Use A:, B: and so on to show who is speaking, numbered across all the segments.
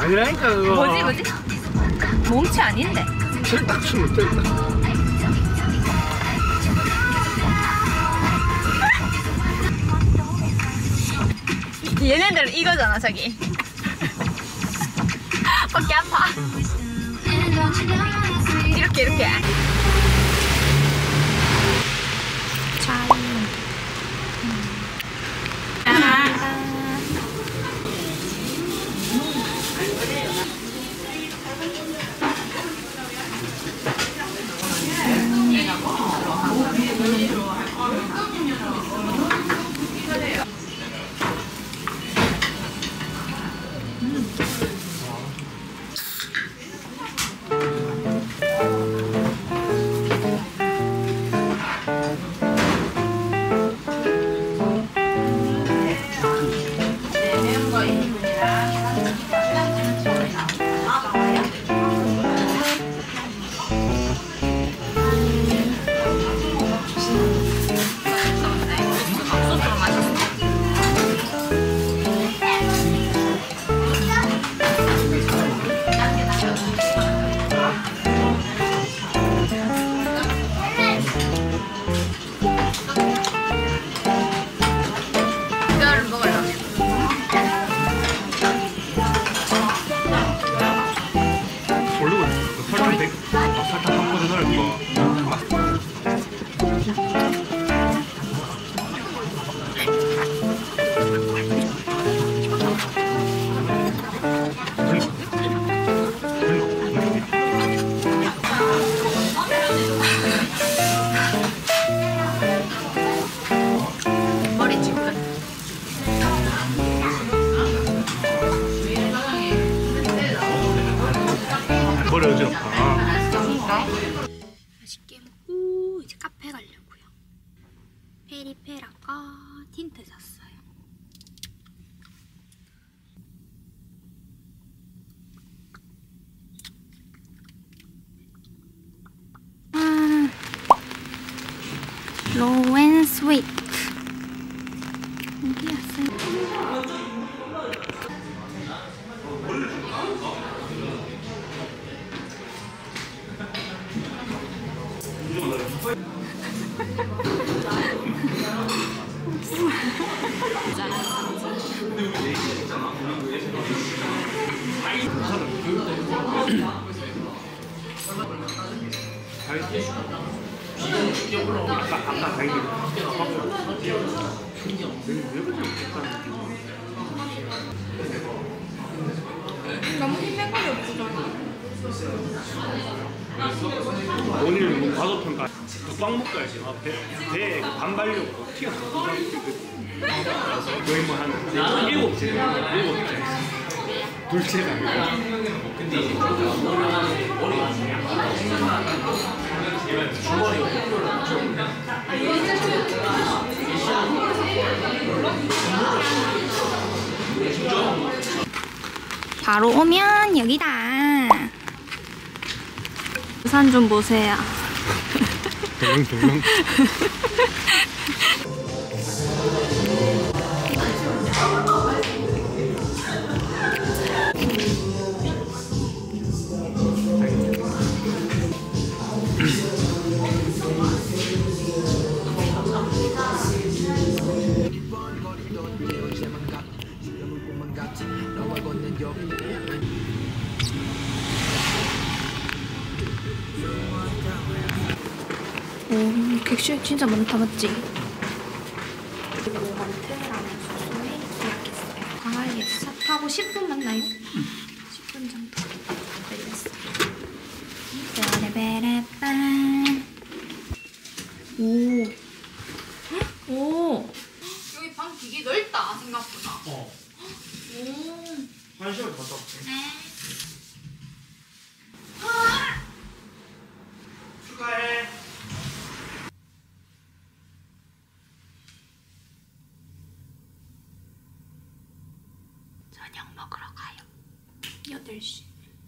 A: 아니라니까 그거.
B: 뭐지? 몸치 아닌데.
A: 딱 추면 됐다.
B: 얘네들은 이거잖아, 저기. 어깨 아파. 이렇게. 맛있게 먹고 이제 카페 가려고요. 페리페라과 틴트 샀어요. 로우 앤 스위트. 여기 왔어요. 너무 힘내가지 없잖아.
A: 오늘 과도평가 꽉 먹어야지. 배에 반발력 티가 거의 뭐 한 7째 둘째가
B: 바로 오면 여기다. 우산 좀 보세요.
A: 조명.
B: 오, 객실 진짜 많다, 맞지? 그리고 원트라는 숙소에 예약했어요. 광안리에서 차 타고 10분 맞나요? 10분 정도 걸렸어요. 베레베레빵. 오. 여기 방 되게 넓다, 생각보다.
A: 오. 한 시간 갔다 왔어.
B: 네.
A: 축하해.
B: 저녁 먹으러 가요. 8시.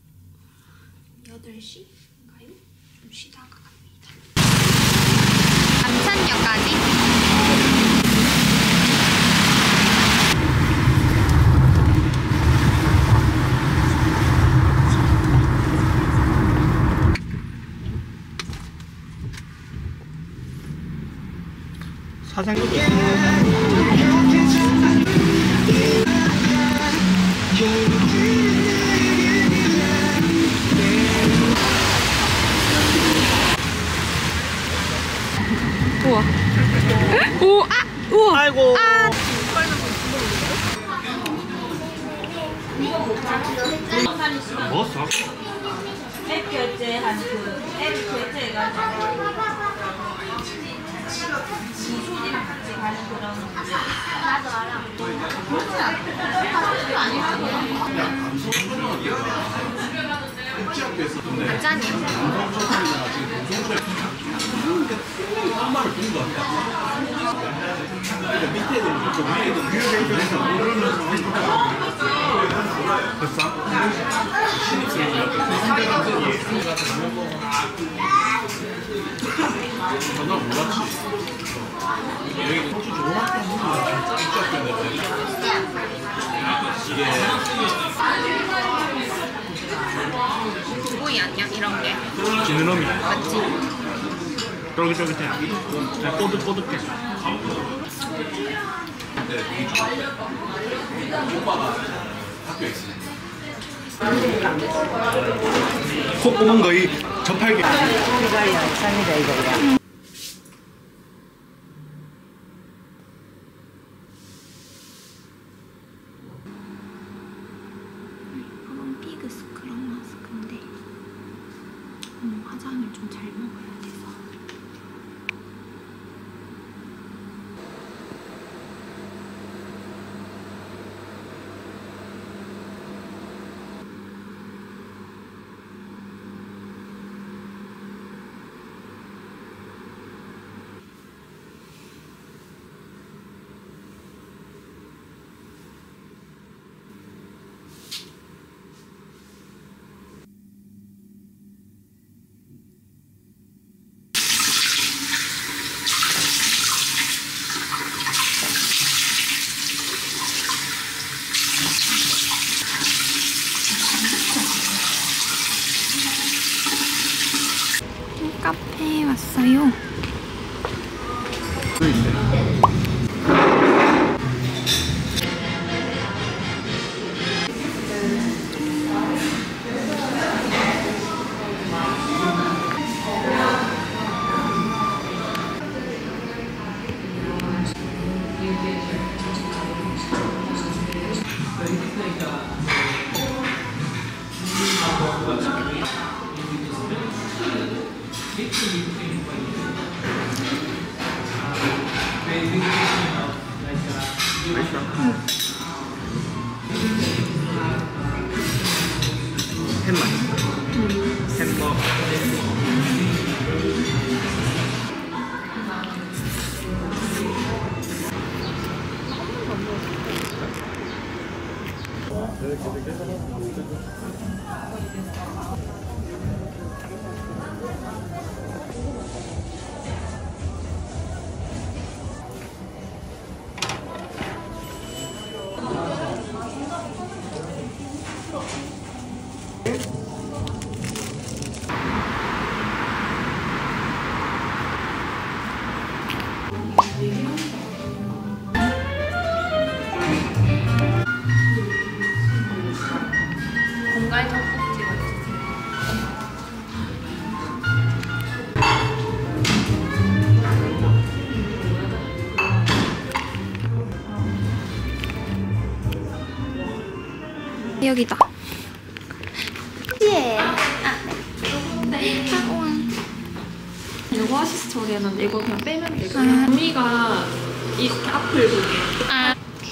B: 8시인가요? 좀 쉬다가 갑니다. 남산역까지.
A: 사장님.
B: 우와. 오, 아, 우와.
A: 아이고.
B: 아.
A: 먹었어?
C: 앱 결제한 앱 결제해가지고 이소지랑 같이 가는 그런
B: 나도 알아. 구이 아니야 이런 게?
A: 지느러미.
B: 맞지?
A: 쫄깃쫄깃해. 그냥 꼬득꼬득해. 콧구멍 거의 저팔계.
C: 이거 약상이다 이거야.
B: 그런 피그 스크럽 마스크인데 화장을 좀 잘 먹어야 돼서. 카페에 왔어요.
A: 햄 맛있어. 햄버거.
B: 공갈 떡볶이가 여기다. 예.
D: 이거 아시스 처리해놨는데 이거 그냥 빼면 돼. 우리가 이렇게 앞을 보게.
B: 아.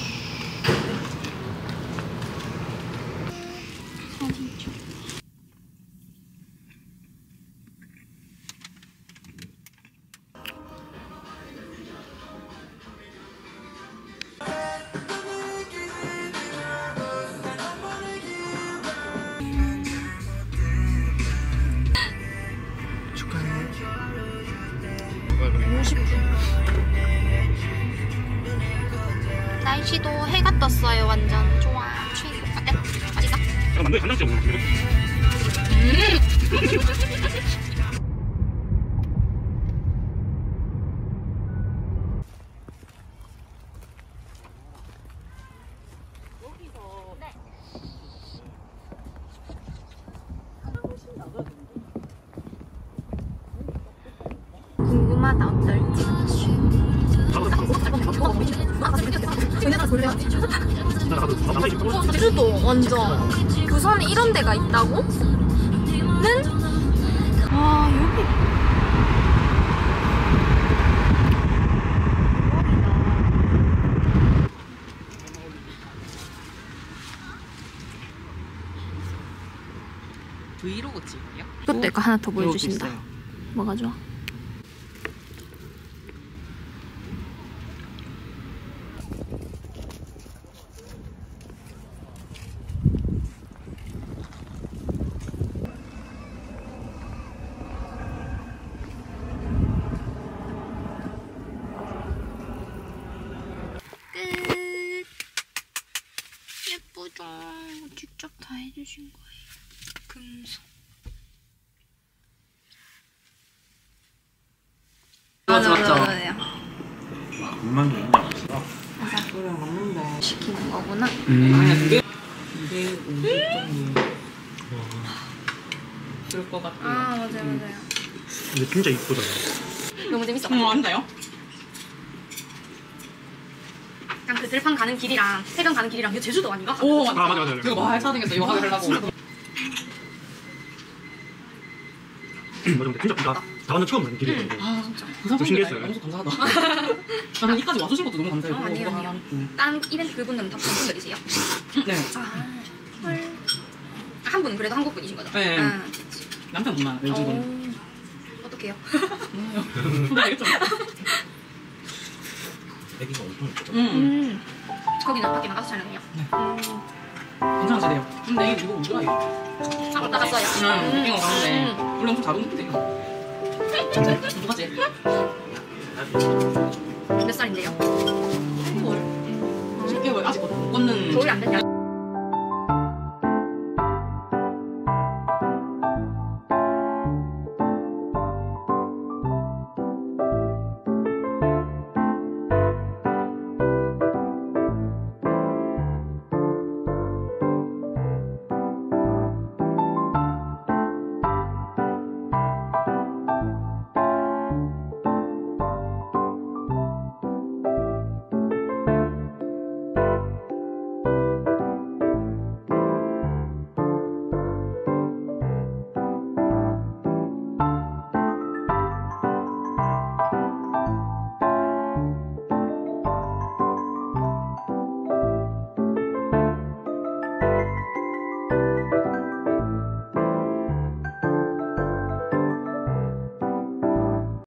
A: 축하해.
B: 50분. 날씨도 해가 떴어요. 완전 좋아. 최고. 어때? 맛있어?
A: 잠깐만, 너희 간장찌개 먹는
B: 밤마다 어떨지. 제주도 완전 부산에 이런 데가 있다고? 는? 아 여기
E: 브이로그 찍어요?
B: 그것도 이거 하나 더 보여주신다. 뭐가 좋아? 끝. 예쁘죠? 직접 다 해주신 거예요. 금속. 맞아요.
A: 군만두 있냐?
C: 그래 맞는데.
B: 시키는 거구나.
E: 아니야 그게
C: 이게 음식점이
E: 그럴 것 같아요.
B: 아 맞아요.
A: 근데 진짜 이쁘다.
B: 너무 재밌어.
E: 맞나요?
B: 약간 그 들판 가는 길이랑 해변 가는 길이랑 이거 제주도 아닌가?
E: 오
A: 맞아.
E: 그거 말 사등에서 이거 하게 하려고.
A: 맞아, 근데 진짜 나 완전 처음 가는 길이거든.
E: 아 진짜.
A: 좀 신기했어요.
E: 너무 감사하다. 나는 이까지 와주신 것도 너무 감사해요. 그거
B: 아니요.
E: 하나.
B: 다른 이벤트 그분들은 다 분들이세요?
E: 네.
B: 아 헐. 한 분은 그래도 한국 분이신 거죠?
E: 네.
B: 아,
E: 남편분만 요즘 분.
B: 어떡해요?
E: 알겠죠?
A: 애기가 엄청 예쁘다.
B: 거기는 밖에 나가서 촬영해요?
E: 괜찮으시대요. 근데 이거 우리가 이거.
B: 아 나갔어요?
E: 이거 가는데 원래 엄청 잘 오는데 이거. 누가지?
B: 몇 살인데요?
E: 10개월 아직 못 꽂는.
B: 겨울이 안 됐냐?